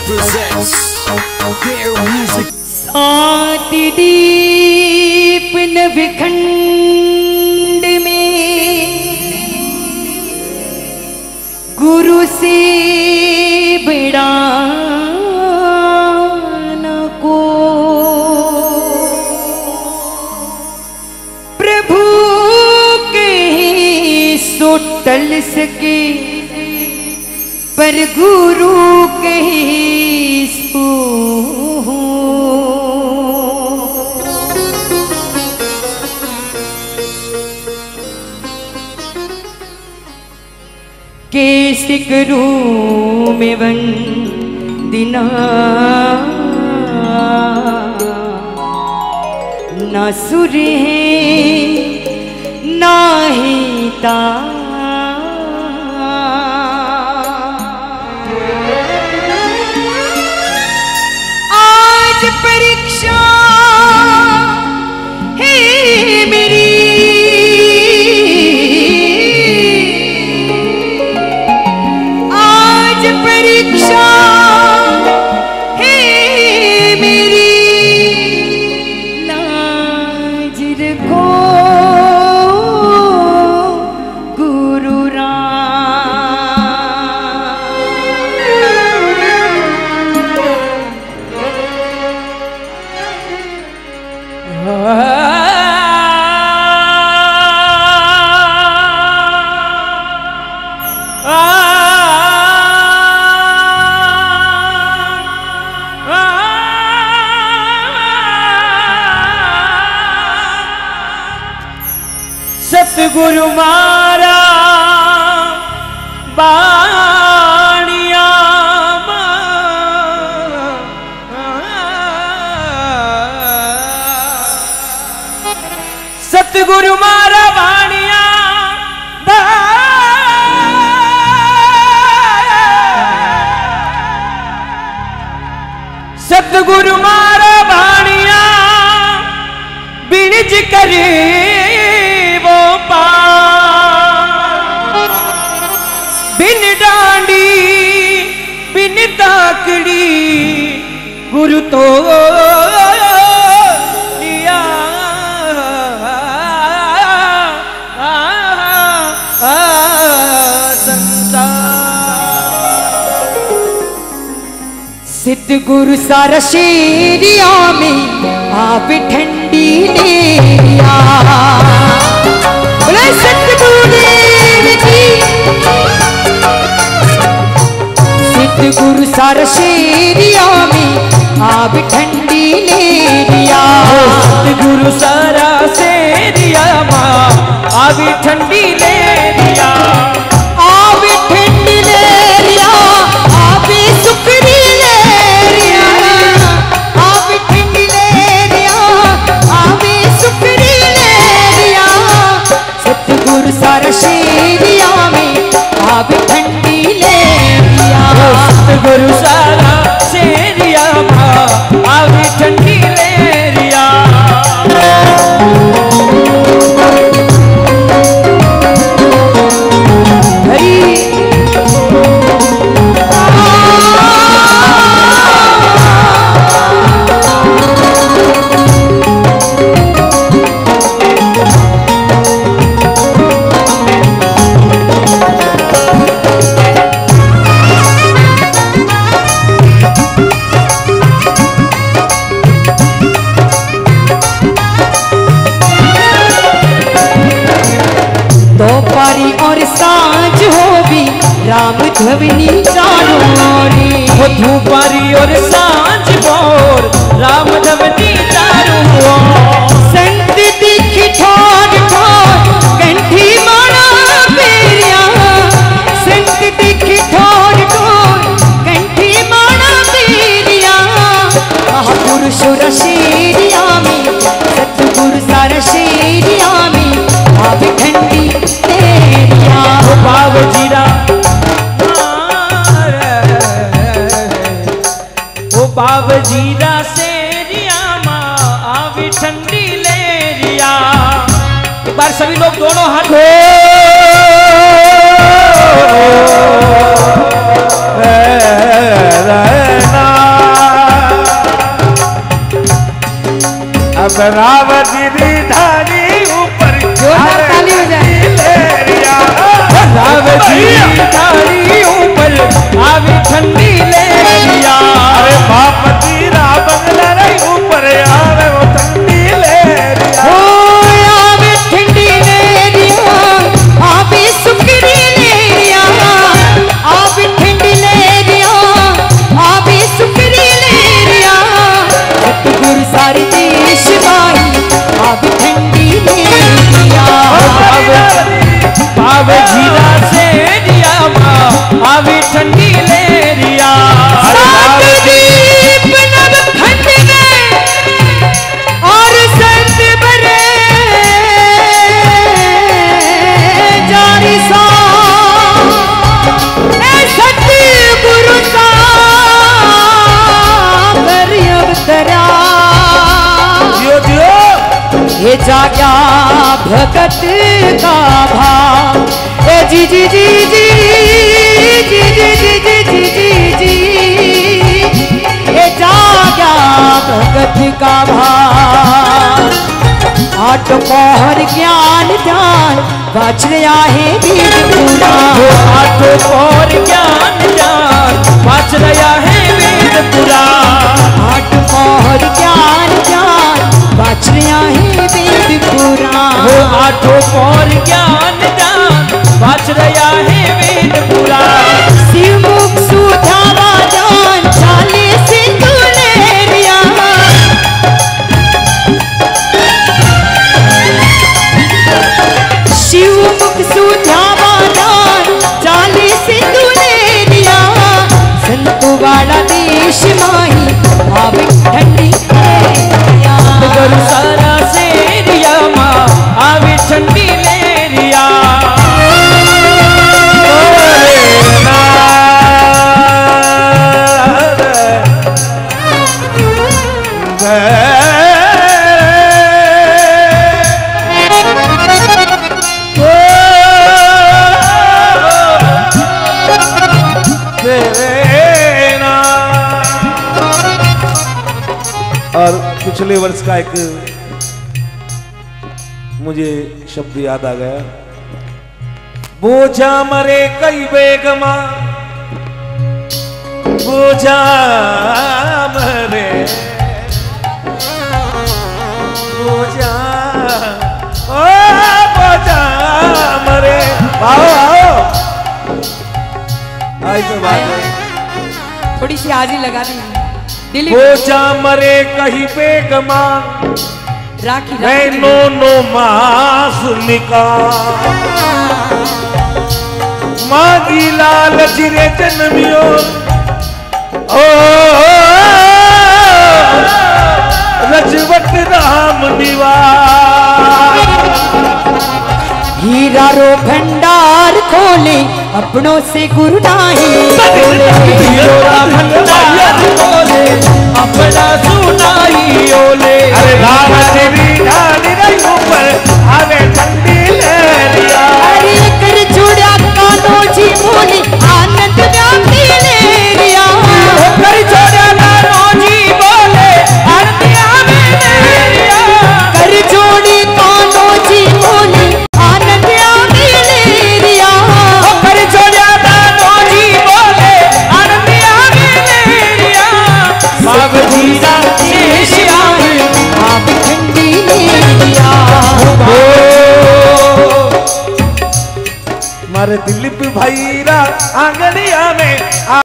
presents their music. सात दीप नवखंड में गुरु से बड़ा न को, प्रभु के सो टल सके, पर गुरु के सो केसिक रूम वंदिना न सुर है ना ही ता, आज परीक्षा है मेरी, परीक्षा है मेरी, लाज रखो गुरु सतगुरु मारा बाणिया, सतगुरु मारा बाणिया, सतगुरु मारा बाणिया, बिणज करे बिन डांडी बिन ताकड़ी गुरु तो लिया, सिद्ध गुरु सारा शेरिया में आप ठंडी ले लिया, बोले सतगुरुदेव जी। सिद्ध गुरु सारा शेरिया में आप ठंडी ले लिया, सिद्ध गुरु सारा शेरिया माँ आप ठंडी ले लिया, आप ठंडी ले लिया, आप सुखरी ले लिया, आप ठंडी ले लिया, आप सुखरी ले लिया, सतगुरु सारा शेरिया में आप ठंडी ले लिया, सतगुरु सारा शेरिया माँ आप ठंडी ले लिया। दोपहरी और सांझ हो भी राम धवनी चारों रे, दोपहरी और सांझ भोर राम धवनी चारों ओर, संत दिखी ठोर ठोर कंठी माना पेरिया, संत दिखी ठोर ठोर कंठी माना पेरिया, महापुरुष शेरिया में सतगुरु सारा शेरिया में आप ठंडी ले लिया, बाब जीरा ओ बाब जीरा शेरिया माँ आप ठंडी ले लिया। एक बार सभी लोग दोनों हाथ रहना रावती धारी ऊपर जोरदार ताली बजाए। रावती धारी ऊपर आवी ठंडी लेरिया। अरे बापती बंगला रे ऊपर आवे वो ठंडी लेरिया। ओ आवे ठंडी लेरिया, आवे सुकरी लेरिया, आवे ठंडी लेरिया, आवे सुकरी लेरिया। सतगुरु सारी देश माई आवे ठंडी लेरिया। आवे जीरा से रिया माँ आवी ठंडी लेरिया। सात दीप नवखंड में और संत बरे जारी सा ए सतगुरु सा करि अवतरा। दियो दियो ये जाग्या भगत का भाव। ए जी जी जी जी जी जी जी जी जी जी जी ये जाग्या भगत का भाव। आठ पहर ज्ञान ध्यान बच रहा है वेद पूरा। आठों पौर ज्ञान ज्ञान बच रहा है वेद पुरा। आठ पहर ज्ञान ध्यान बच रहा है वेद पूरा। वो आठों पौर ज्ञान ज्ञान बच रहा है वेद पुरा। शिव मुख सुधावा जान चाले सिंधु लेरिया। शिव मुख सुधावा जान चाले सिंधु लेरिया। संतु वाला देश माही आवे ठंडी लेरिया। गुरु सारा से रिया माँ आवी ठंडी लेरिया। और पिछले वर्ष का एक मुझे शब्द याद आ गया। बोझा मरे कई बेगमा, बोझा मरे बोझा, ओ बोझा मरे। आओ आओ आई तो बात है। थोड़ी सी हाजिरी लगा दी दिलीप। बोझा मरे कहीं बेगमा, राखी मैं राखी नो नो मास निका मांगी लाल चिरे जन्मियो। ओ रजवत राम निवास। हीरा रो भंडार खोले अपनों से गुरु नाही बोले। हीरा भंडार बोले अपना सुनाई ओले। अरे रावती ढाली रही ऊपर आवे ठंडी लेरिया। अरे कर जुड़ा कानों जी बोले आनंद व्यापी लेरिया। कर छोड़ा कानों जी बोले आनंद व्यापी लेरिया। कर जोड़ी कानों जी बोले आनंद व्यापी लेरिया। कर छोड़ा कानों जी बोले आनंद व्यापी लेरिया। बाब जीरा शेष आए आप ठंडी लेरिया। मारे दिलीप भाई रा आंगनिया में